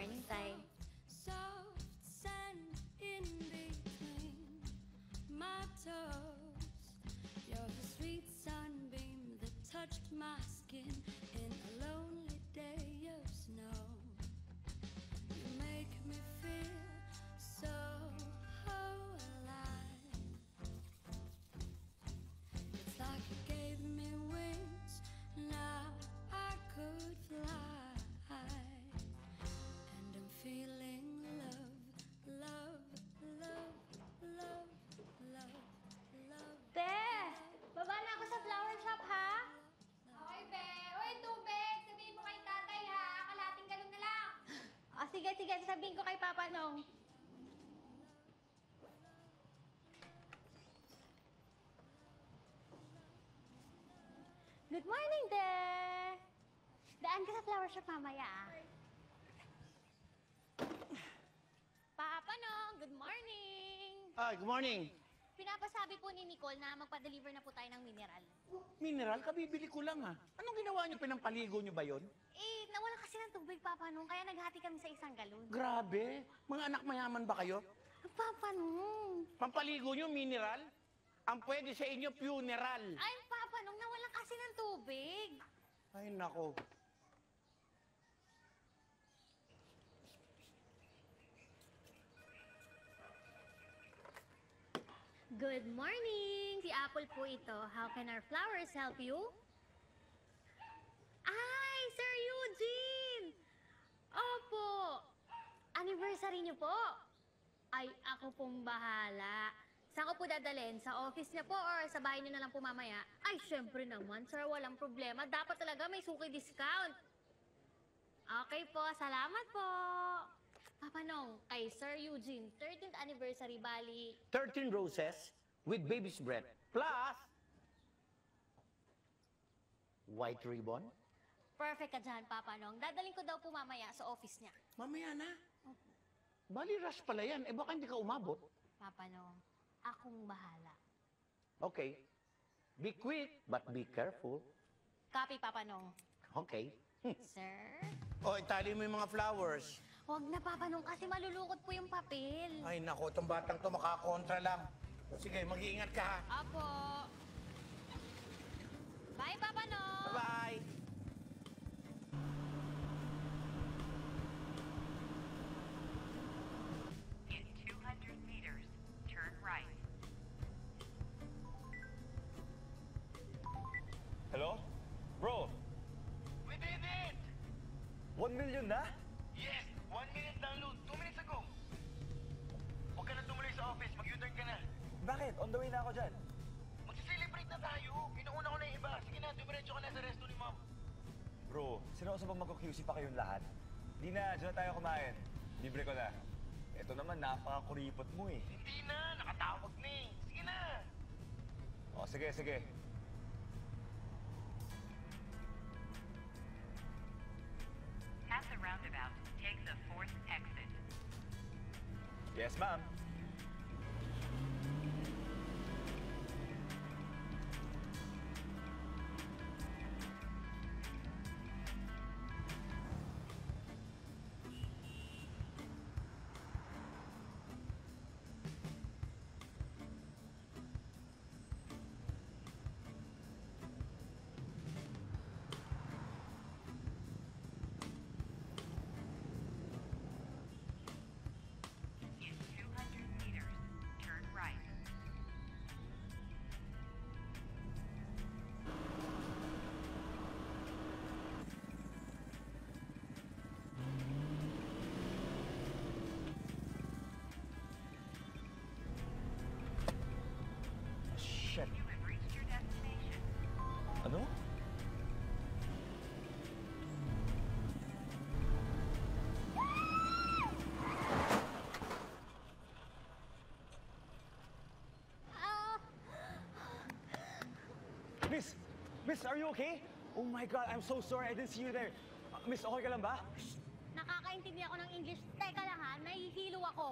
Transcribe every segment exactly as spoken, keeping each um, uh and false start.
morning, Tay. Soft sand in between my toes. You're the sweet sunbeam that touched my skin in a lonely day of snow. You make me feel so alive. It's like you gave me wings, now I could fly. And I'm feeling love, love, love, love, love, love. Te! Baba na ako sa flower shop, ha? Okay, be. Uy, tubig! Sabihin mo kay tatay, ha? Kalating galon na lang. O, sige, sige. Sabihin ko kay Papa Nong. Good morning, Te! Daan ka sa flower shop mamaya, ah. Papa Nong, good morning! Ah, good morning. Pinapasabi po ni Nicole na magpa-deliver na po tayo ng mineral. Mineral? Kabibili ko lang, ha? Anong ginawa niyo? Pinampaligo niyo ba yon? Eh, nawala kasi ng tubig, Papa Nong, kaya naghati kami sa isang galon. Grabe. Mga anak mayaman ba kayo? Papa Nong! Pampaligo niyo, mineral? Ang pwede sa inyo, funeral. Ay, Papa Nong, nawala kasi ng tubig. Ay, nako. Good morning! Si Apple po ito. How can our flowers help you? Ay, Sir Eugene! Opo! Anniversary niyo po? Ay, ako pong bahala. Saan ko po dadalhin? Sa office niya po or sa bahay niyo na lang po mamaya? Ay, syempre naman, sir. Walang problema. Dapat talaga may suki discount. Okay po. Salamat po. Papa Nong, kay Sir Eugene, thirteenth anniversary, bali. thirteen roses with baby's breath. Plus, white ribbon. Perfect ka dyan, Papa Nong. Dadaling ko daw po mamaya sa office niya. Mamaya na. Bali, rush pala yan. Eh, baka hindi ka umabot. Papa Nong, akong bahala. Okay. Be quick, but be careful. Copy, Papa Nong. Okay. Sir? O, itali mo yung mga flowers. Huwag na, Papa Nong, kasi malulukot po yung papel. Ay, nako, itong batang to makakontra lang. Sige, mag-iingat ka, ha? Apo. Bye, Papa Nong! Bye-bye! In two hundred meters, turn right. Hello? Bro, We did it! one million na? Yes! One minute download. Two minutes ago. Huwag ka na tumuloy sa office. Mag-U-turn ka na. Bakit? On the way na ako dyan. Mag-celebrate na tayo. Inuuna ko na yung iba. Sige na, dumiretso ka na sa resto ni ma'am. Bro, sino sa bang mag-Q C pa kayong lahat? Di na, dyan na tayo kumain. Libre ko na. Ito naman, napaka-kuripot mo eh. Hindi na. Nakatawag na eh. Sige na. O, sige, sige. At the roundabout, take the fourth exit. Yes, ma'am. In two hundred meters, turn right. Shit. You have reached your destination. Ano? Miss! Miss, are you okay? Oh my God, I'm so sorry. I didn't see you there. Uh, miss, okay ka lang ba? Nakakaintindi ako ng English. Teka lang ha, nahihilo ako.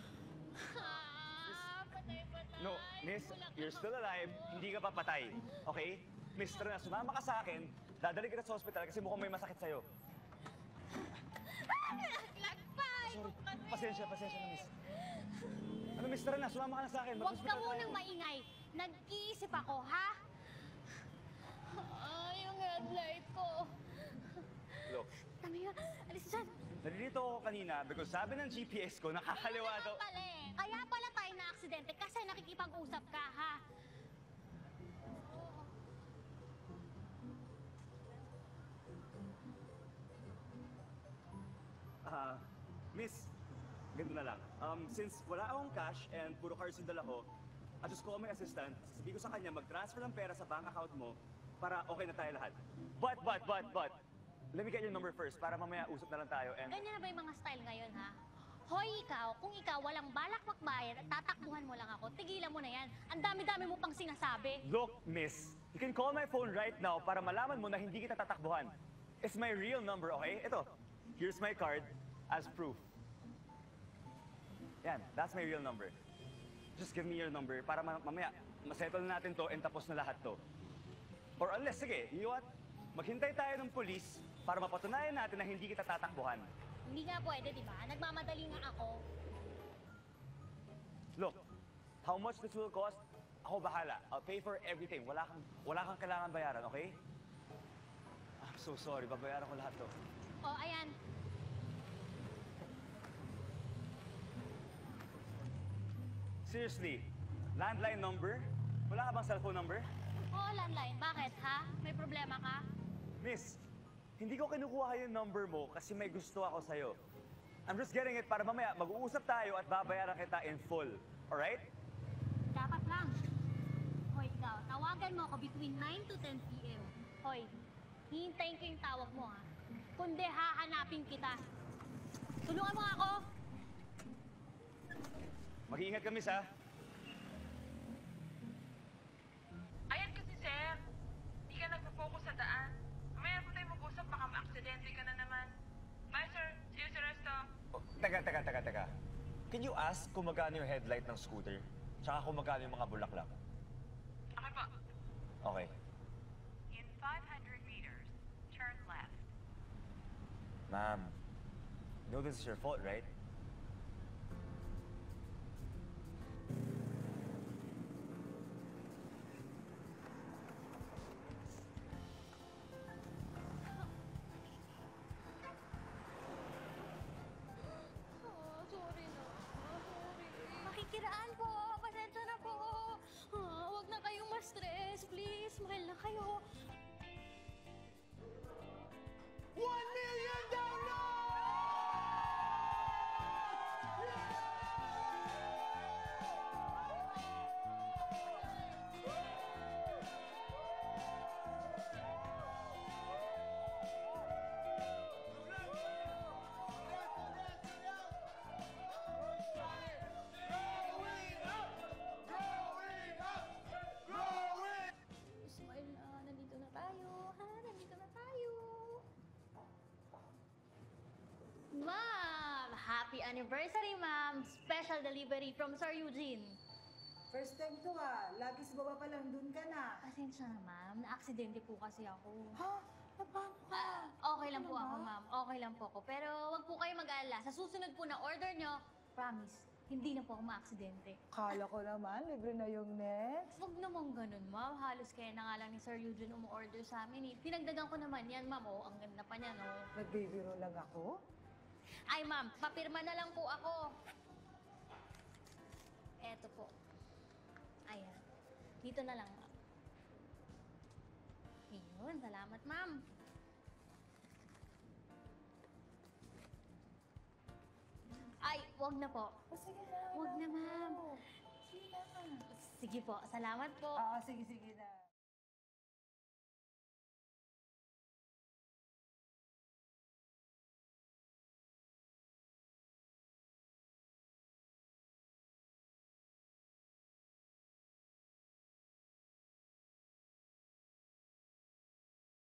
Ah, patay-patay. No, miss, you're still alive. Hindi ka papatay. Okay? Mister na, sumama ka sa akin. Dadali kita sa hospital kasi mukhang may masakit sa'yo. Ah! sorry. Pasensya, pasensya na, miss. Ano, miss, tara na. Sumama ka na sa akin. Huwag ka Mag-hospital tayo. munang maingay. Nag-iisip ako, ha? Ah, yung headlight ko. Look, Tama yun. Alis dyan. nalilito ako kanina because sabi ng G P S ko, nakakaliwa Ayun daw. naman pala eh. Kaya pala tayo na aksidente kasi nakikipag-usap ka, ha? Ah, miss, ganito na lang. Um, since wala akong cash and puro cards yung dala ko, I'll just call my assistant. Sabi ko sa kanya, mag-transfer ng pera sa bank account mo para okay na tayo lahat. But, but, but, but, let me get your number first para mamaya usap na lang tayo and... Ganyan na ba yung mga style ngayon, ha? Hoy, ikaw, kung ikaw walang balak makbayad at tatakbuhan mo lang ako, tigilan mo na yan. Ang dami-dami mo pang sinasabi. Look, miss, you can call my phone right now para malaman mo na hindi kita tatakbuhan. It's my real number, okay? Ito, here's my card as proof. Yan, that's my real number. Just give me your number para ma- mamaya masettle na natin to and tapos na lahat to. Or unless, sige, you know what? Maghintay tayo ng polis para mapatunayan natin na hindi kita tatakbuhan. Hindi nga pwede, di ba? Nagmamadali nga ako. Look, how much this will cost, ako bahala. I'll pay for everything. Wala kang, wala kang kailangan bayaran, okay? I'm so sorry, babayaran ko lahat to. O, ayan. Seriously, landline number? Wala ka bang cellphone number? Oo, landline. Bakit, ha? May problema ka? Miss, hindi ko kinukuha yung number mo kasi may gusto ako sa'yo. I'm just getting it para mamaya mag-uusap tayo at babayaran kita in full. Alright? Dapat lang. Hoy, ikaw, tawagan mo ako between nine to ten p m Hoy, hihintayin ko yung tawag mo, ha? Kundi hahanapin kita. Tulungan mo ako. Mag-iingat ka, miss, ha? Ayan kasi, sir. Di ka nagpo-focus sa daan. Mamaya po tayo mag-usap, baka ma-aksidente ka na naman. Bye, sir. See you sa resto. Oh, teka, teka, teka, teka. Can you ask kung magkano yung headlight ng scooter? Tsaka kung magkano yung mga bulaklak? Okay po. Okay. In five hundred meters, turn left. Ma'am, you know this is your fault, right? Oh, sorry na. Oh, sorry. Makikiraan po. Pasensya na po. Ah, huwag na kayong ma-stress. Please, mahal na kayo. One million dollars! Smile na. Nandito na tayo. Ha? Nandito na tayo. Ma'am! Happy anniversary, ma'am! Special delivery from Sir Eugene. First time to ah. Lagi sa baba pa lang, dun ka na. Pasensya na, ma'am. Na-aksidente po kasi ako. Ha? Na paano ka? Ah, okay lang po Ano ako, ba? ma'am. Okay lang po ako. Pero wag po kayo mag-alala. Sa susunod po na order nyo, promise, hindi na po ako ma-aksidente. Kala ko naman, libre na yung next. Huwag naman ganun, ma'am. Halos kaya na nga lang ni Sir Eugene umu-order sa amin eh. Pinagdagan ko naman yan, ma'am. Oh, ang ganda pa niya, no? Nagbibiro lang ako. Ay, ma'am, papirma na lang po ako. Eto po. Ayan. Dito na lang, ma'am. Ayun, salamat, ma'am. Ay, wag na po. O sige na. Wag na, ma'am. Sige na. Sige po, salamat po. Ah, sige, sige na.